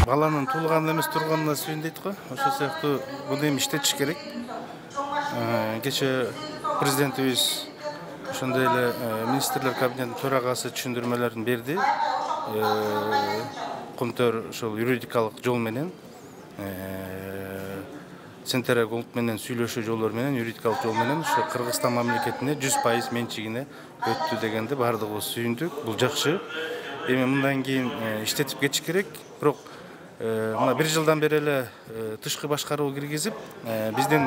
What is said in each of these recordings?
баланын туулганына эмес турганына сүйүн дейт го. Ошол сыяктуу буну эми иштетиш керек. Кече президентибиз ошондой эле министрлер кабинетинин төрагасы түшүндүрмөлөрүн берди. Комтөр ошол юридикалык жол менен Централдык банк менен сүйлөшүү жолдору менен, юридикалык жол менен ошо Кыргызстан мамлекетине 100% менчигине өттү дегенде бардыгыбыз сүйүндүк. Бул жакшы. Эми мындан кийин иштетип кетиш керек. Бирок мына 1 жылдан бери эле тышкы башкаруу киргизип, биздин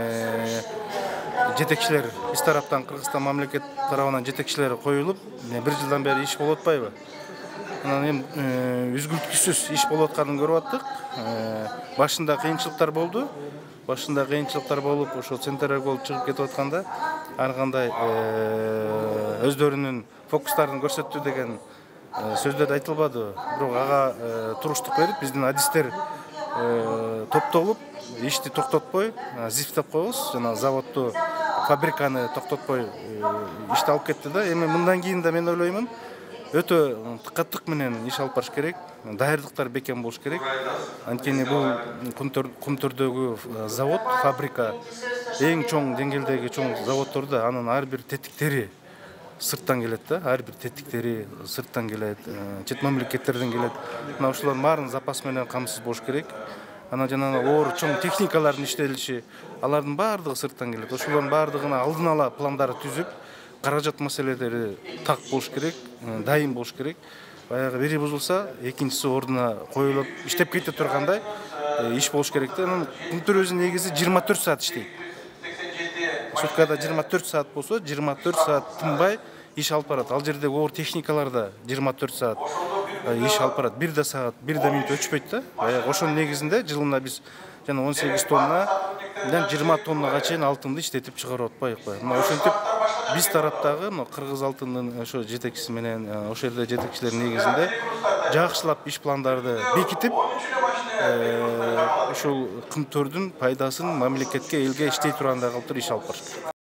жетекчилер, биз тараптан Кыргызстан мамлекет тарабынан жетекчилер коюлуп, 1 жылдан бери иш болуп атпайбы? Анан эми үзгүлтүксүз иш болуп атканын көрүп аттык. Башында кыйынчылыктар болду. Башында кыйынчылыктар болуп, ошо Централдык банк чыгып кетип атканда ар кандай өздөрүнүн фокустарын көрсөттү деген сөздөр айтылбады. Бирок ага туруштук берип, биздин адистер топтолуп, ишти токтотпой, зифтеп коебуз, жана заводду, фабриканы токтотпой ишти алып кетти да. Эми мындан кийин да мен ойлоймун, өтө тыкаттык менен иш алып барыш керек. Даярдыктар бекем болуш керек. Анткени бул Кумтөрдөгү завод, фабрика эң чоң деңгээлдеги чоң заводдорду, анын ар бир тетиктери сырттан келет да, ар бир тетиктери сырттан келет, чет мамлекеттерден келет. Мына ошолордун баарын запас менен камсыз болуш керек. Анан жана оор чоң техникалардын иштелиши, алардын баардыгы сырттан келет. Ошолордун баардыгына алдын ала пландары түзүп, каражат маселелери так болуш керек, дайым болуш керек. Баягы бири бузулса, экинчиси ордуна коюлуп, иштеп кете тургандай иш болуш керек да. Анан Кумтөр өзү негизи 24 саат иштейт. Суткада 24 саат болсо, 24 саат тынбай иш алып барат. Ал жерде оор техникалар да 24 саат иш алып барат. 1 саат, 1 минут өчпөйт да. Баягы ошонун негизинде жылына биз жана 18 тоннадан 20 тоннага чейин алтынды иштетип чыгарып атпайбы. Мына ошентип биз тараптагы Кыргыз алтынынын ошо жетекчиси менен ошол жерде жетекчилер негизинде жакшылап иш пландарды бекитип, ушул Кумтөрдүн пайдасын мамлекетке, элге иштей тургандай кылып иш алып барыш керек.